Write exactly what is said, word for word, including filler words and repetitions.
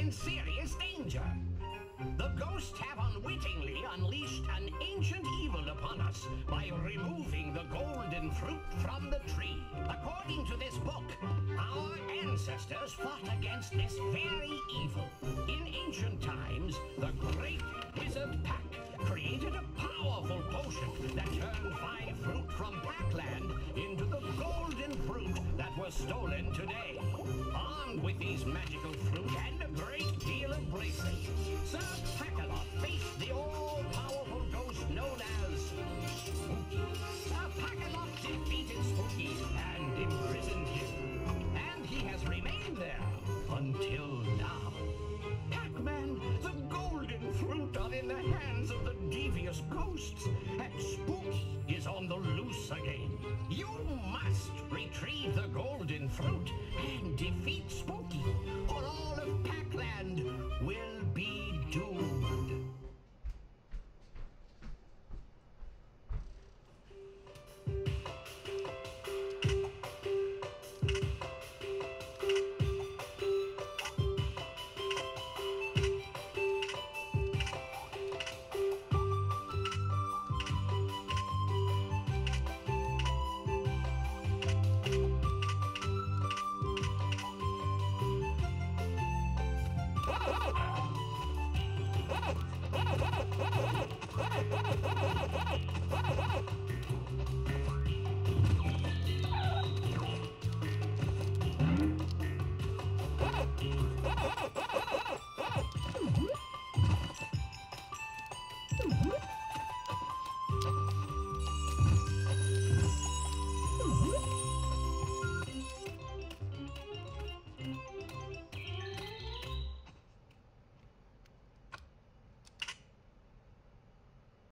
in serious danger. The ghosts have unwittingly unleashed an ancient evil upon us by removing the golden fruit from the tree. According to this book, our ancestors fought against this very evil. In ancient times, the great wizard Pack created a powerful potion that turned five fruit from Packland into the golden fruit that was stolen today. Armed with these magical fruit and a great deal of bravery, Sir Pack-a-Lot faced the all-powerful ghost known as